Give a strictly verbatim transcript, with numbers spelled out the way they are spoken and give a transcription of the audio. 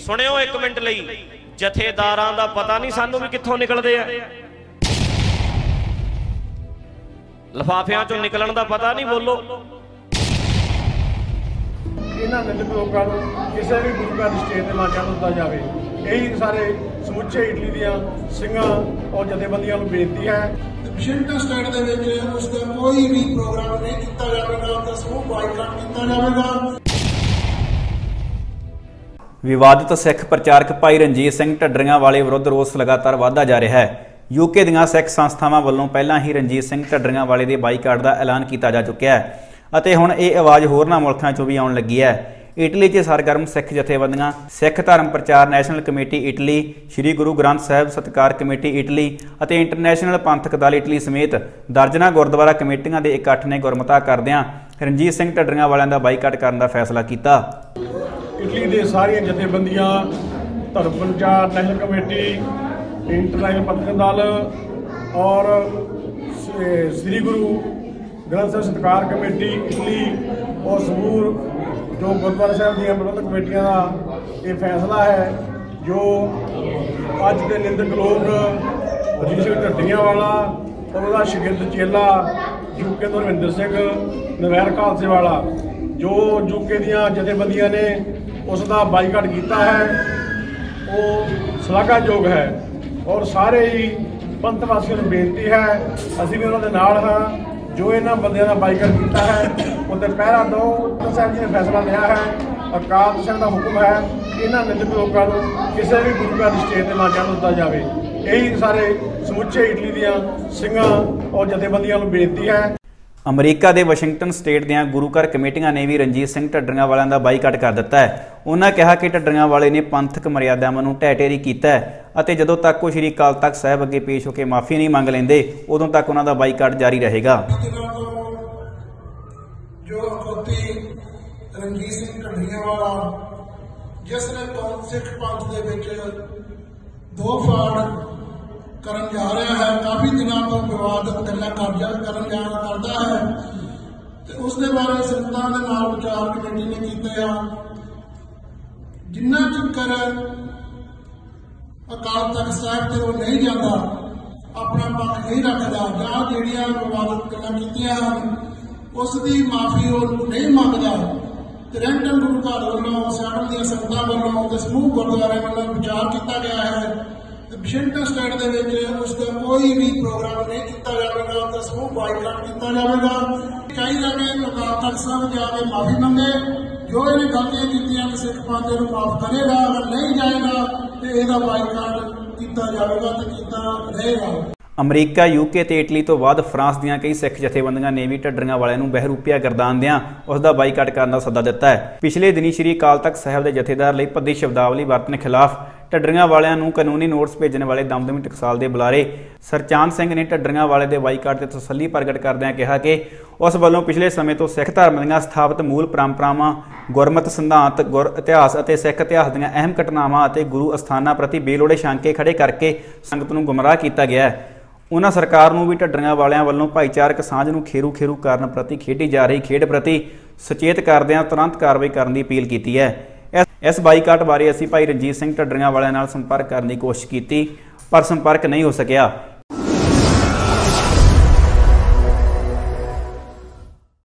सुनियो एक मिनट लई, जथेदारां दा पता नहीं सानू भी कित्थों निकलदे आ, लिफाफियां चों निकलण दा पता नहीं। बोलो इन्हां निंदक लोकां नूं किसी भी गुरु घर स्टेज ते ना चढ़न दित्ता जावे। यही सारे समुचे इटली दियां ਸਿੰਘਾਂ और जथेबंदियां नूं बेनती है। वाशिंगटन स्टेट दे विच उसका कोई भी प्रोग्राम नहीं किया जाएगा तो समूह बाइकाट किया जाएगा। विवादित सिख प्रचारक भाई रणजीत सिंह ढड्डरियां वाले विरुद्ध रोस लगातार वधदा जा रहा है। यूके दीआं सिख संस्थावां वल्लों पहलां ही रणजीत सिंह ढड्डरियां वाले दे बाईकाट का ऐलान किया जा चुक्या है ਅਤੇ ਹੁਣ ਇਹ ਆਵਾਜ਼ ਹੋਰਨਾਂ ਮੁਲਕਾਂ 'ਚੋਂ ਵੀ ਆਉਣ ਲੱਗੀ ਹੈ। ਇਟਲੀ 'ਚ ਸਰਗਰਮ ਸਿੱਖ ਜਥੇਬੰਦੀਆਂ, ਸਿੱਖ ਧਰਮ ਪ੍ਰਚਾਰ national committee Italy, Shri Guru Granth Sahib ਸਤਿਕਾਰ ਕਮੇਟੀ ਇਟਲੀ ਅਤੇ ਇੰਟਰਨੈਸ਼ਨਲ ਪੰਥਕ ਦਲ ਇਟਲੀ ਸਮੇਤ ਦਰਜਨਾਂ ਗੁਰਦੁਆਰਾ ਕਮੇਟੀਆਂ ਦੇ ਇਕੱਠ ਨੇ ਗੁਰਮਤਾ ਕਰਦਿਆਂ ਰਣਜੀਤ ਸਿੰਘ ਢੱਡਰੀਆਂ ਵਾਲਿਆਂ ਦਾ ਬਾਈਕਾਟ ਕਰਨ ਦਾ ਫੈਸਲਾ ਕੀਤਾ। ਇਟਲੀ ਦੇ ਸਾਰੀਆਂ ਜਥੇਬੰਦੀਆਂ, ਧਰਮ ਪ੍ਰਚਾਰ ਨੈਸ਼ਨਲ ਕਮੇਟੀ, ਇੰਟਰਨੈਸ਼ਨਲ ਪੰਥਕ ਦਲ और श्री गुरु ग्रंथ साहिब सत्कार कमेटी इटली और समूह जो गुरुद्वारा साहब दी प्रबंधक कमेटियां का ये फैसला है जो अज के निंदक लोग रजीत सिंह ढड्डरियां वाला और उसका शगिरद चेला यूके तो रविंदर सिंह नवैर खालसे वाला जो यूके दियां जथेबंदियां ने उसका बाईकाट किया है वो शलाघायोग है और सारे ही पंथ वासियों को बेनती है, असीं भी उन्होंने नाल हाँ जो इन्होंने बंदियां का बाईकाट किया है उत्ते पहरा दो। साहब जी ने फैसला लिया है, अकाल तख्त साहब का हुक्म है कि इन्होंने निंदक लोगों को किसी भी गुरु घर स्टेज पर ना चढ़न दित्ता जाए। यही सारे समुचे इटली दियां ਸਿੰਘਾਂ और जथेबंदियां को बेनती है। अमरीका के वाशिंगटन स्टेट दीआं गुरु घर कमेटियां ने भी रणजीत सिंह ढड्डरियां वालियां दा बाईकाट कर दिता है। उन्होंने कहा कि ढड्डरियां वाले ने पंथक मर्यादावां नूं ढह ढेरी कीता है ਅਤੇ ਜਦੋਂ तक वो श्री अकाल तख्त साहब अगे पेश होकर माफ़ी नहीं मंग लेंदे उदों तक उन्हां दा बाईकाट जारी रहेगा। जो रणजीत सिंह ढड्डरियां वाला जिसने सिख पंथ दे विच दो फाड़ करन जा रहा है, काफ़ी दिनों तो विवादत गल्लां करन जा करता है तो उसके बारे संगतां दे नाल विचार कमेटी ने कीते आ। जिन्ना चक्कर अकाल तख्त साहब ते वो नहीं जाता, अपना पक्ष नहीं रखता, जां जिहड़ियां विवादत गल्लां कीतियां हन उसकी माफ़ी वो नहीं मंगदा ते रैंटन गुरु घर वालों सियाड़ल दीआं संगतां वालों ते समूह गुरुद्वारे वालों विचार किया गया है। वाशिंगटन स्टेट दे विच उसका कोई भी प्रोग्राम नहीं किया जाएगा तो समूह बाईकाट किया जाएगा। चाहिए कि अकाल तख्त साहब जाके माफ़ी मंगे, जो इन्हें गलतियां कीतियां तो सिख पंथ नूं माफ करेगा, अगर नहीं जाएगा तो इसका बाईकाट किया जाएगा तो किया रहेगा। अमरीका, यूके ते इटली तो बाद फ्रांस दीआं कई सिख जथेबंदियां ने भी ढड्डरियां वालियां नूं बहरूपिया गर्दान दिआं उसका बाईकाट करने का सद्दा दिता है। पिछले दिनी श्री अकाल तख्त साहब के जथेदार लई भद्दी शब्दावली वरतने खिलाफ ढड्डरियां वालियां नूं कानूनी नोटिस भेजने वाले दमदमी टकसाल के बुलारे सरचांद सिंह ने ढड्डरियां वाले के बाईकाट से तसल्ली प्रगट करदਿਆਂ कहा कि उस वालों पिछले समय तो सिख धर्म दीआं स्थापित मूल परंपरावां, गुरमत सिद्धांत, गुर इतिहास और सिख इतिहास दीआं अहम घटनावां और गुरु अस्थानां प्रति बेलोड़े शंके खड़े करके संगत नूं गुमराह किया गया है। उन्होंने सरकार नूं भी ढड्डरियां वालियां वल्लों भाईचारक सांझ नूं खेरू खेरू करन प्रति खेडी जा रही खेड प्रति सचेत करदਿਆਂ तुरंत कार्रवाई करने की अपील की है। इस बाईकाट बारे असीं भाई रणजीत सिंह ढड्डरियां वालियां नाल संपर्क करने की कोशिश की पर संपर्क नहीं हो सकिया।